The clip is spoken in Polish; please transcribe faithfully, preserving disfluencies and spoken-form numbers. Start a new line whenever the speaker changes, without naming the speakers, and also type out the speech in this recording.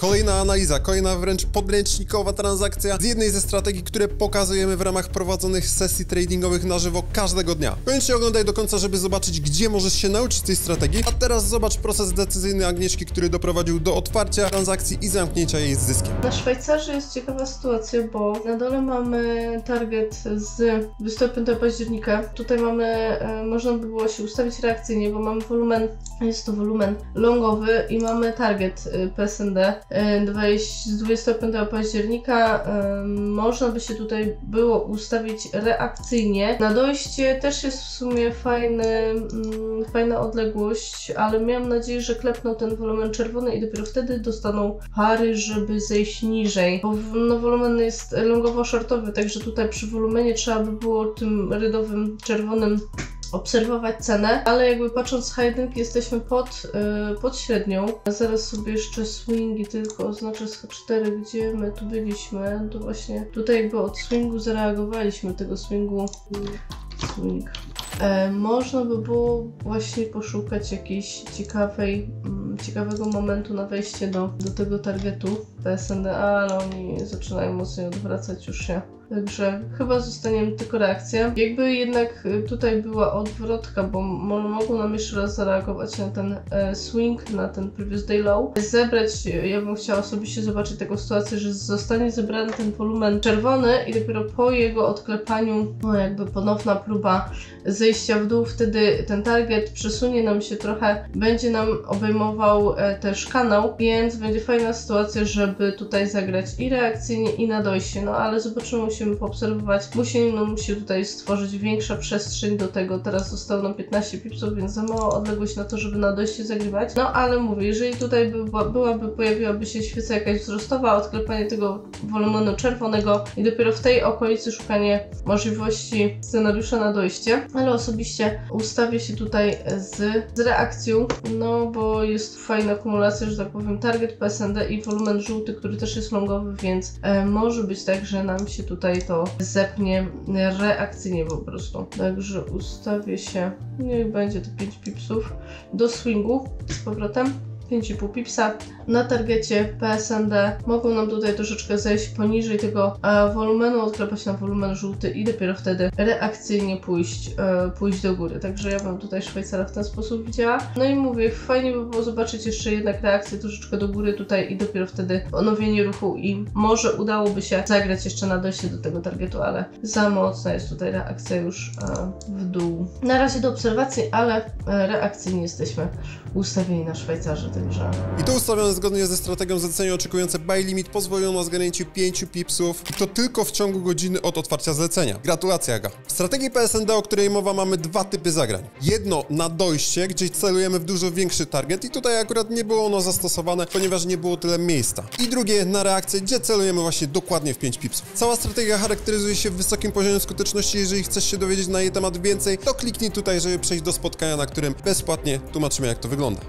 Kolejna analiza, kolejna wręcz podręcznikowa transakcja z jednej ze strategii, które pokazujemy w ramach prowadzonych sesji tradingowych na żywo każdego dnia. Koniecznie oglądaj do końca, żeby zobaczyć, gdzie możesz się nauczyć tej strategii, a teraz zobacz proces decyzyjny Agnieszki, który doprowadził do otwarcia transakcji i zamknięcia jej z zyskiem.
Na Szwajcarii jest ciekawa sytuacja, bo na dole mamy target z dwudziestego piątego października. Tutaj mamy, e, można by było się ustawić reakcyjnie, bo mamy wolumen, jest to wolumen longowy i mamy target e, P S N D e, z dwudziestego piątego października. E, można by się tutaj było ustawić reakcyjnie. Na dojście też jest w sumie fajny, mm, fajna odległość, ale miałam nadzieję, że klepną ten wolumen czerwony i dopiero wtedy dostaną pary, żeby zejść niżej, bo no, wolumen jest longowo-shortowy, także tutaj przy wolumenie trzeba by było tym rydowym czerwonym obserwować cenę, ale jakby patrząc z H jeden jesteśmy pod, yy, pod średnią. Zaraz sobie jeszcze swingi tylko oznaczę z H cztery, gdzie my tu byliśmy. To właśnie tutaj jakby od swingu zareagowaliśmy, tego swingu swing. E, można by było właśnie poszukać jakiejś ciekawej, mm, ciekawego momentu na wejście do, do tego targetu P S N D, ale oni zaczynają mocniej odwracać już się. Także chyba zostaniemy tylko reakcja. Jakby jednak tutaj była odwrotka, bo mogą nam jeszcze raz zareagować na ten e, swing, na ten previous day low. Zebrać, ja bym chciała osobiście zobaczyć taką sytuację, że zostanie zebrany ten wolumen czerwony i dopiero po jego odklepaniu, no jakby ponowna próba zejścia w dół, wtedy ten target przesunie nam się trochę, będzie nam obejmował e, też kanał, więc będzie fajna sytuacja, żeby tutaj zagrać i reakcyjnie, i na dojście, no ale zobaczymy, musimy poobserwować, musi, no, musi tutaj stworzyć większa przestrzeń do tego, teraz zostało nam piętnaście pipsów, więc za mała odległość na to, żeby na dojście zagrywać, no ale mówię, jeżeli tutaj by, byłaby, pojawiłaby się świeca jakaś wzrostowa, odklepanie tego wolumenu czerwonego i dopiero w tej okolicy szukanie możliwości scenariusza na dojście, ale osobiście ustawię się tutaj z, z reakcją, no bo jest fajna kumulacja, że tak powiem, target P S N D i wolumen żółty, który też jest longowy, więc e, może być tak, że nam się tutaj to zepnie reakcyjnie po prostu. Także ustawię się, niech będzie to pięć pipsów do swingu z powrotem. pięć i pół pipsa. Na targecie P S N D mogą nam tutaj troszeczkę zejść poniżej tego e, wolumenu, odklepać na wolumen żółty i dopiero wtedy reakcyjnie pójść, e, pójść do góry. Także ja bym tutaj Szwajcara w ten sposób widziała. No i mówię, fajnie by było zobaczyć jeszcze jednak reakcję troszeczkę do góry tutaj i dopiero wtedy ponowienie ruchu i może udałoby się zagrać jeszcze na dojście do tego targetu, ale za mocna jest tutaj reakcja już e, w dół. Na razie do obserwacji, ale e, reakcyjnie jesteśmy ustawieni na Szwajcarze. Także.
I to ustawione zgodnie ze strategią zlecenia oczekujące buy limit pozwoliło na zgarnięcie pięciu pipsów i to tylko w ciągu godziny od otwarcia zlecenia. Gratulacje, Aga. W strategii P S N D, o której mowa, mamy dwa typy zagrań. Jedno na dojście, gdzie celujemy w dużo większy target i tutaj akurat nie było ono zastosowane, ponieważ nie było tyle miejsca. I drugie na reakcję, gdzie celujemy właśnie dokładnie w pięć pipsów. Cała strategia charakteryzuje się wysokim poziomem skuteczności. Jeżeli chcesz się dowiedzieć na jej temat więcej, to kliknij tutaj, żeby przejść do spotkania, na którym bezpłatnie tłumaczymy, jak to wygląda.